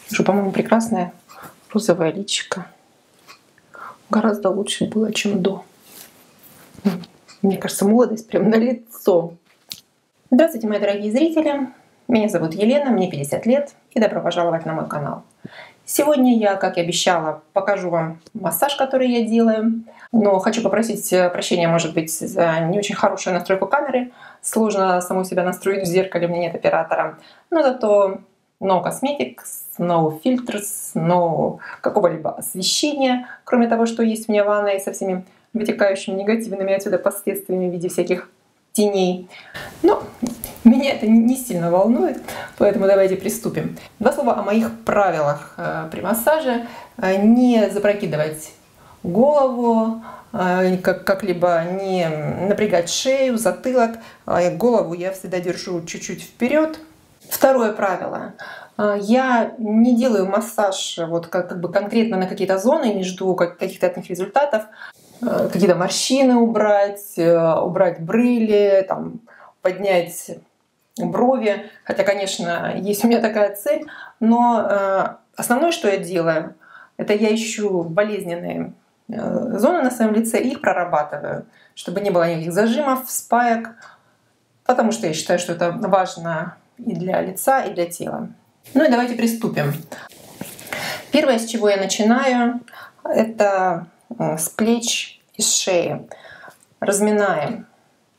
Что, по-моему, прекрасное розовое личико. Гораздо лучше было, чем до. Мне кажется, молодость прям на лицо. Здравствуйте, мои дорогие зрители. Меня зовут Елена, мне 50 лет, и добро пожаловать на мой канал. Сегодня я, как и обещала, покажу вам массаж, который я делаю. Но хочу попросить прощения, может быть, за не очень хорошую настройку камеры. Сложно саму себя настроить в зеркале, у меня нет оператора. Но зато no cosmetics, no filters, no какого-либо освещения, кроме того, что есть у меня ванная со всеми вытекающими негативными отсюда последствиями в виде всяких теней. Но меня это не сильно волнует, поэтому давайте приступим. Два слова о моих правилах при массаже. Не запрокидывать голову, как-либо не напрягать шею, затылок. Голову я всегда держу чуть-чуть вперед. Второе правило. Я не делаю массаж вот как бы конкретно на какие-то зоны, не жду каких-то от них результатов. Какие-то морщины убрать брыли, там, поднять брови. Хотя, конечно, есть у меня такая цель. Но основное, что я делаю, это я ищу болезненные зоны на своем лице и их прорабатываю, чтобы не было никаких зажимов, спаек, потому что я считаю, что это важно и для лица, и для тела. Ну и давайте приступим. Первое, с чего я начинаю, это с плеч и с шеи. Разминаем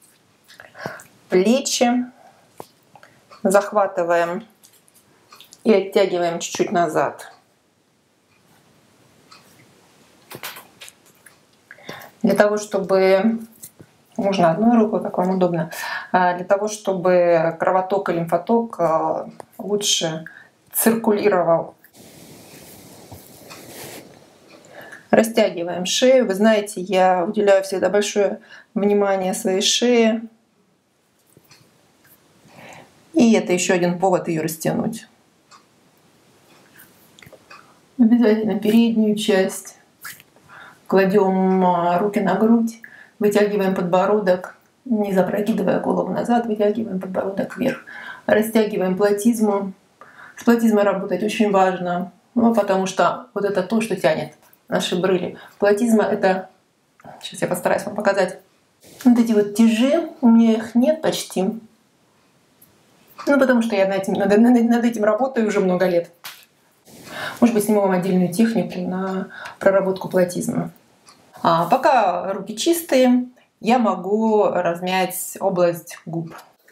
плечи, захватываем и оттягиваем чуть-чуть назад. Для того, чтобы, можно одной рукой, как вам удобно, для того, чтобы кровоток и лимфоток лучше циркулировал. Растягиваем шею. Вы знаете, я уделяю всегда большое внимание своей шее. И это еще один повод ее растянуть. Обязательно переднюю часть. Кладем руки на грудь, вытягиваем подбородок, не запрокидывая голову назад, вытягиваем подбородок вверх. Растягиваем платизму. С платизмой работать очень важно, потому что вот это то, что тянет наши брыли. Платизма — это, сейчас я постараюсь вам показать, вот эти вот тяжи, у меня их нет почти. Ну, потому что я над этим работаю уже много лет. Может быть, сниму вам отдельную технику на проработку платизма. А пока руки чистые, я могу размять область губ.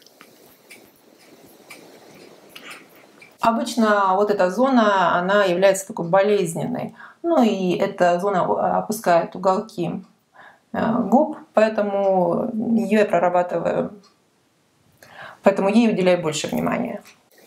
Обычно вот эта зона, она является такой болезненной. Ну и эта зона опускает уголки губ, поэтому ее я прорабатываю, поэтому ей уделяю больше внимания.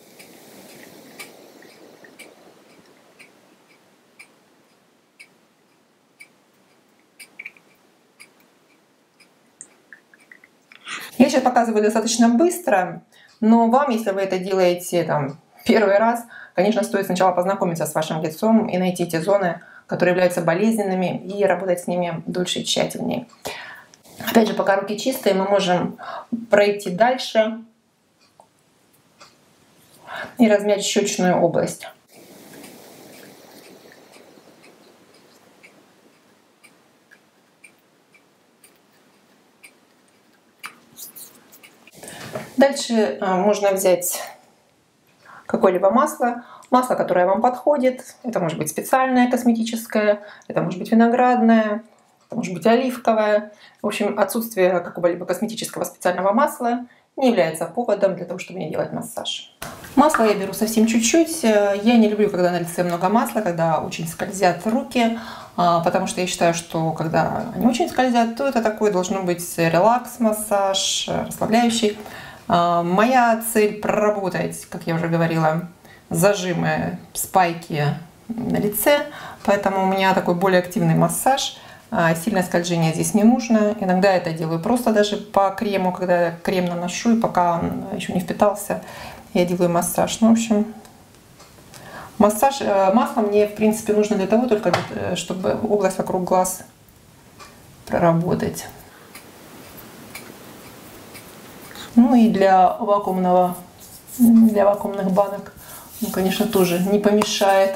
Я сейчас показываю достаточно быстро, но вам, если вы это делаете первый раз, конечно, стоит сначала познакомиться с вашим лицом и найти те зоны, которые являются болезненными, и работать с ними дольше и тщательнее. Опять же, пока руки чистые, мы можем пройти дальше и размять щечную область. Дальше можно взять какое-либо масло, которое вам подходит. Это может быть специальное косметическое, это может быть виноградное, это может быть оливковое. В общем, отсутствие какого-либо косметического специального масла не является поводом для того, чтобы не делать массаж. Масло я беру совсем чуть-чуть. Я не люблю, когда на лице много масла, когда очень скользят руки, потому что я считаю, что когда они очень скользят, то это такой должен быть релакс-массаж, расслабляющий. Моя цель — проработать, как я уже говорила, зажимы, спайки на лице, поэтому у меня такой более активный массаж. Сильное скольжение здесь не нужно. Иногда это делаю просто даже по крему, когда я крем наношу, и пока он еще не впитался, я делаю массаж. Ну, в общем, масло мне, в принципе, нужно для того, только чтобы область вокруг глаз проработать. Ну и для вакуумных банок Ну, конечно, тоже не помешает.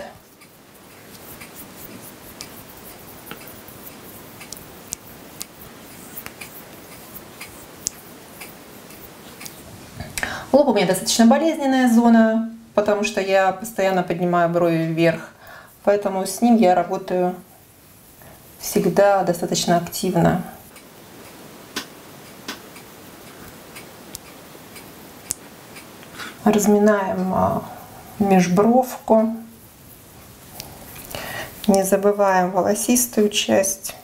Лоб у меня достаточно болезненная зона, потому что я постоянно поднимаю брови вверх. Поэтому с ним я работаю всегда достаточно активно. Разминаем межбровку. Не забываем волосистую часть.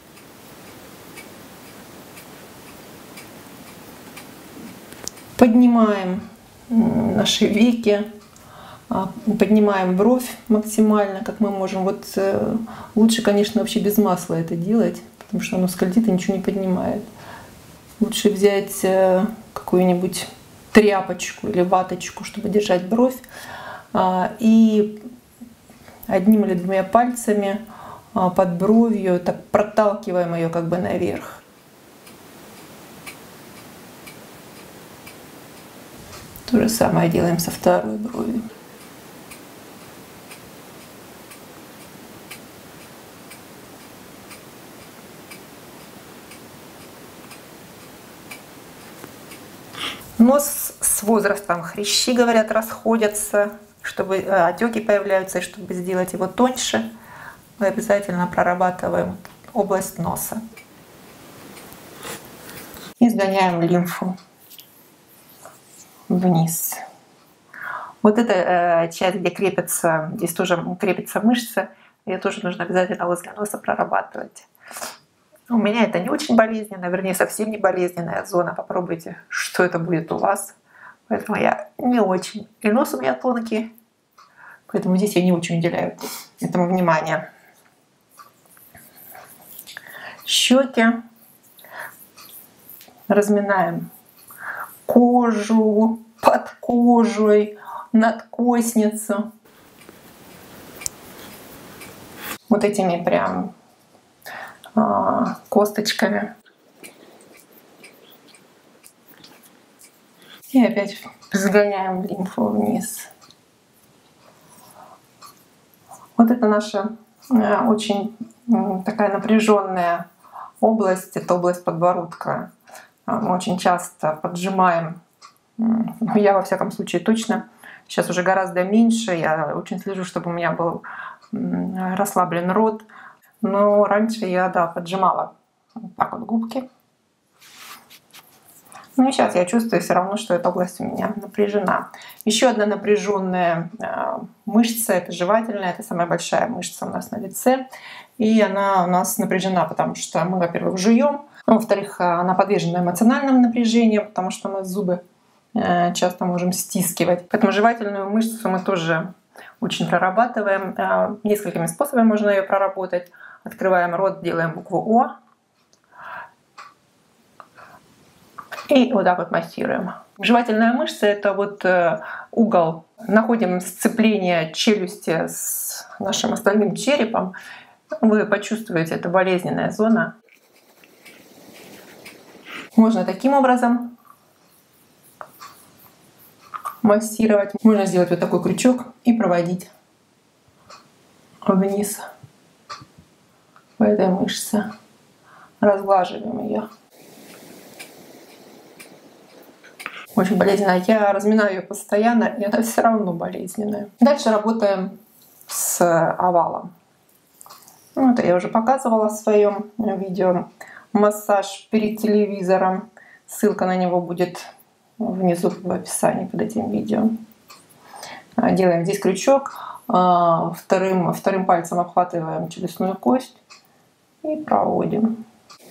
Поднимаем наши веки, поднимаем бровь максимально, как мы можем. Вот лучше, конечно, вообще без масла это делать, потому что оно скользит и ничего не поднимает. Лучше взять какую-нибудь тряпочку или ваточку, чтобы держать бровь, и одним или двумя пальцами под бровью так проталкиваем ее как бы наверх. То же самое делаем со второй бровью. Нос с возрастом, хрящи, говорят, расходятся, чтобы отеки появляются, и чтобы сделать его тоньше, мы обязательно прорабатываем область носа. И сгоняем лимфу вниз. Вот эта часть, где крепится, здесь тоже крепится мышца, ее тоже нужно обязательно возле носа прорабатывать. У меня это не очень болезненно, вернее, совсем не болезненная зона. Попробуйте, что это будет у вас. Поэтому я не очень. И нос у меня тонкий, поэтому здесь я не очень уделяю этому внимания. Щеки. Разминаем кожу, под кожей, надкосницу. Вот этими прям косточками. И опять сгоняем лимфу вниз. Вот это наша очень такая напряженная область, это область подбородка. Мы очень часто поджимаем, я во всяком случае точно, сейчас уже гораздо меньше, я очень слежу, чтобы у меня был расслаблен рот, но раньше я, да, поджимала вот так вот губки. Ну и сейчас я чувствую все равно, что эта область у меня напряжена. Еще одна напряженная мышца, это жевательная, это самая большая мышца у нас на лице. И она у нас напряжена, потому что мы, во-первых, жуем, во-вторых, она подвержена эмоциональному напряжению, потому что мы зубы часто можем стискивать. Поэтому жевательную мышцу мы тоже очень прорабатываем. Несколькими способами можно ее проработать. Открываем рот, делаем букву О. И вот так вот массируем. Жевательная мышца — это вот угол. Находим сцепление челюсти с нашим остальным черепом. Вы почувствуете, это болезненная зона. Можно таким образом массировать. Можно сделать вот такой крючок и проводить вниз по этой мышце. Разглаживаем ее. Очень болезненная. Я разминаю ее постоянно, и она все равно болезненная. Дальше работаем с овалом. Ну, это я уже показывала в своем видео. Массаж перед телевизором. Ссылка на него будет внизу в описании под этим видео. Делаем здесь крючок. Вторым пальцем обхватываем челюстную кость и проводим.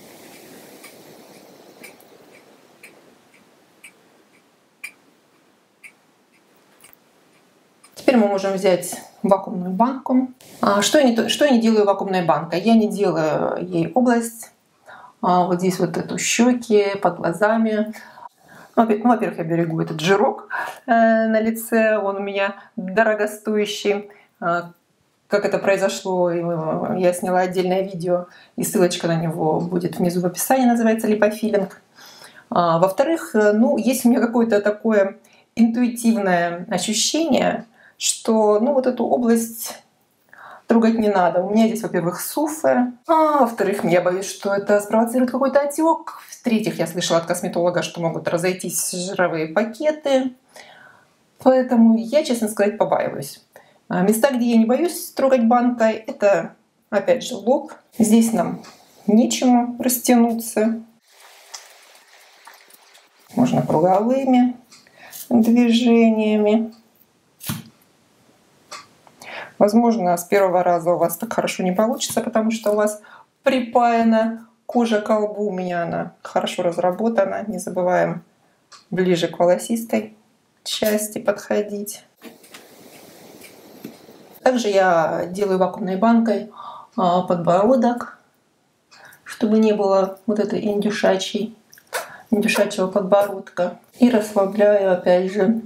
Теперь мы можем взять вакуумную банку. Что я не делаю вакуумной банкой? Я не делаю ей область. Вот здесь вот эту щеки, под глазами. Во-первых, я берегу этот жирок на лице. Он у меня дорогостоящий. Как это произошло, я сняла отдельное видео, и ссылочка на него будет внизу в описании, называется липофилинг. Во-вторых, ну, есть у меня какое-то такое интуитивное ощущение, что ну, вот эту область трогать не надо. У меня здесь, во-первых, суфы, а во-вторых, я боюсь, что это спровоцирует какой-то отек. В-третьих, я слышала от косметолога, что могут разойтись жировые пакеты. Поэтому я, честно сказать, побаиваюсь. Места, где я не боюсь трогать банкой, это, опять же, лоб. Здесь нам нечему растянуться. Можно круговыми движениями. Возможно, с первого раза у вас так хорошо не получится, потому что у вас припаяна кожа к лбу. У меня она хорошо разработана. Не забываем ближе к волосистой части подходить. Также я делаю вакуумной банкой подбородок, чтобы не было вот этой индюшачьего подбородка. И расслабляю опять же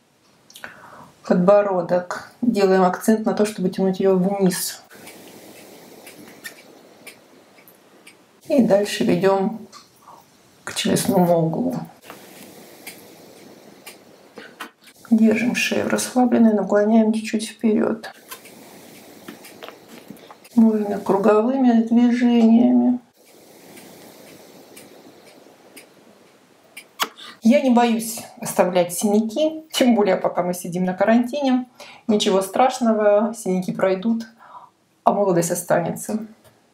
подбородок. Делаем акцент на то, чтобы тянуть ее вниз. И дальше ведем к челюстному углу. Держим шею расслабленной, наклоняем чуть-чуть вперед. Можно круговыми движениями. Я не боюсь оставлять синяки, тем более пока мы сидим на карантине. Ничего страшного, синяки пройдут, а молодость останется.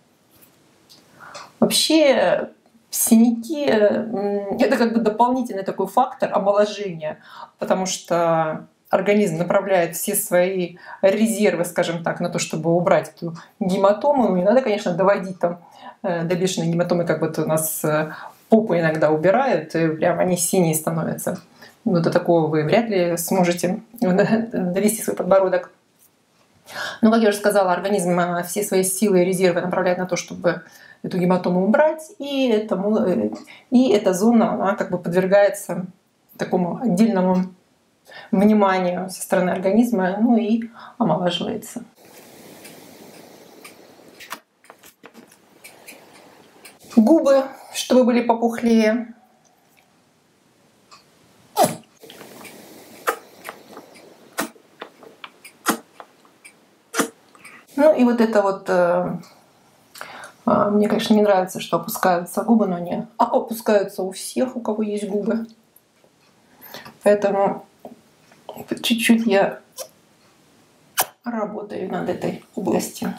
Вообще синяки — это как бы дополнительный такой фактор омоложения, потому что организм направляет все свои резервы, скажем так, на то, чтобы убрать эту гематому. Ну, не надо, конечно, доводить там до бешеной гематомы, как вот у нас попу иногда убирают, и прям они синие становятся. Ну, до такого вы вряд ли сможете довести свой подбородок. Но, как я уже сказала, организм все свои силы и резервы направляет на то, чтобы эту гематому убрать, и эта зона, она как бы подвергается такому отдельному вниманию со стороны организма, ну и омолаживается. Губы, чтобы были попухлее. Ну и вот это вот, мне, конечно, не нравится, что опускаются губы, но они опускаются у всех, у кого есть губы. Поэтому чуть-чуть я работаю над этой областью.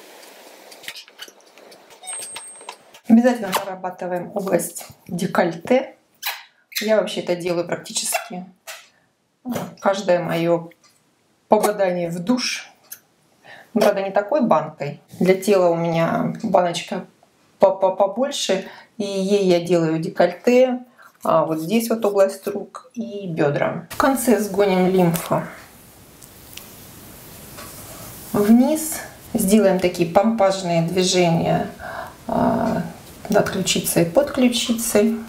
Обязательно прорабатываем область декольте. Я вообще это делаю практически каждое мое попадание в душ. Но, правда, не такой банкой. Для тела у меня баночка побольше, и ей я делаю декольте. А вот здесь вот область рук и бедра. В конце сгоним лимфу вниз. Сделаем такие помпажные движения над ключицей и под ключицей.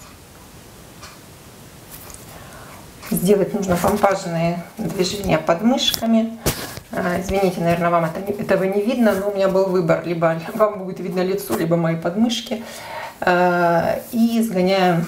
Сделать нужно помпажные движения под мышками. Извините, наверное, вам этого не видно, но у меня был выбор. Либо вам будет видно лицо, либо мои подмышки. И сгоняем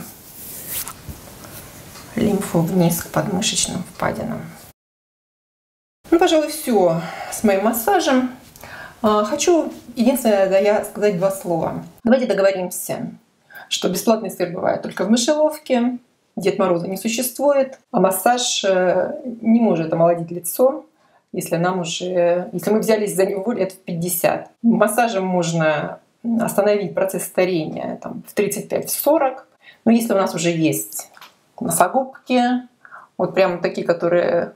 лимфу вниз к подмышечным впадинам. Ну, пожалуй, все с моим массажем. Хочу единственное сказать два слова. Давайте договоримся, что бесплатный сыр бывает только в мышеловке, Дед Мороза не существует, а массаж не может омолодить лицо, если мы взялись за него лет в 50. Массажем можно остановить процесс старения там, в 35-40, но если у нас уже есть носогубки, вот прям такие, которые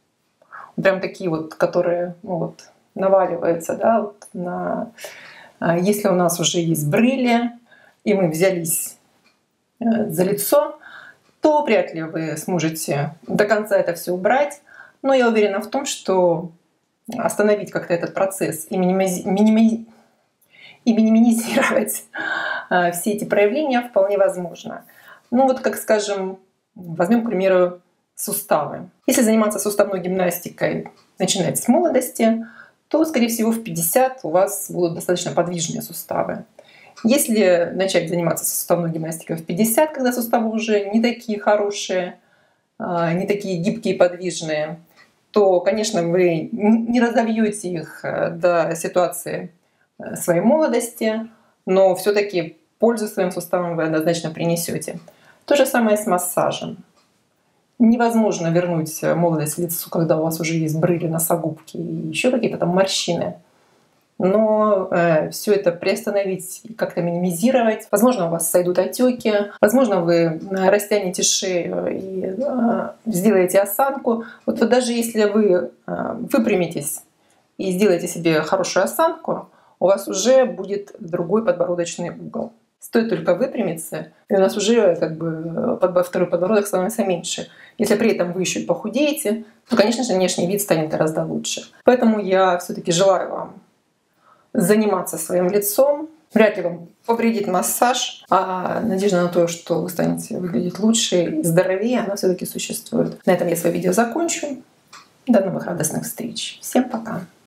наваливаются, да, вот если у нас уже есть брыли, и мы взялись за лицо, то вряд ли вы сможете до конца это все убрать. Но я уверена в том, что остановить как-то этот процесс и минимизировать все эти проявления вполне возможно. Ну вот, как скажем, возьмем, к примеру, суставы. Если заниматься суставной гимнастикой, начинать с молодости, то, скорее всего, в 50 у вас будут достаточно подвижные суставы. Если начать заниматься суставной гимнастикой в 50, когда суставы уже не такие хорошие, не такие гибкие, подвижные, то, конечно, вы не разовьете их до ситуации своей молодости, но все-таки пользу своим суставам вы однозначно принесете. То же самое с массажем. Невозможно вернуть молодость лицу, когда у вас уже есть брыли, носогубки и еще какие-то там морщины. Но все это приостановить и как-то минимизировать. Возможно, у вас сойдут отеки, возможно, вы растянете шею и сделаете осанку. Вот даже если вы выпрямитесь и сделаете себе хорошую осанку, у вас уже будет другой подбородочный угол. Стоит только выпрямиться, и у нас уже второй подбородок становится меньше. Если при этом вы еще и похудеете, то, конечно же, внешний вид станет гораздо лучше. Поэтому я все-таки желаю вам заниматься своим лицом. Вряд ли вам повредит массаж, а надежда на то, что вы станете выглядеть лучше и здоровее, она все-таки существует. На этом я свое видео закончу. До новых радостных встреч. Всем пока!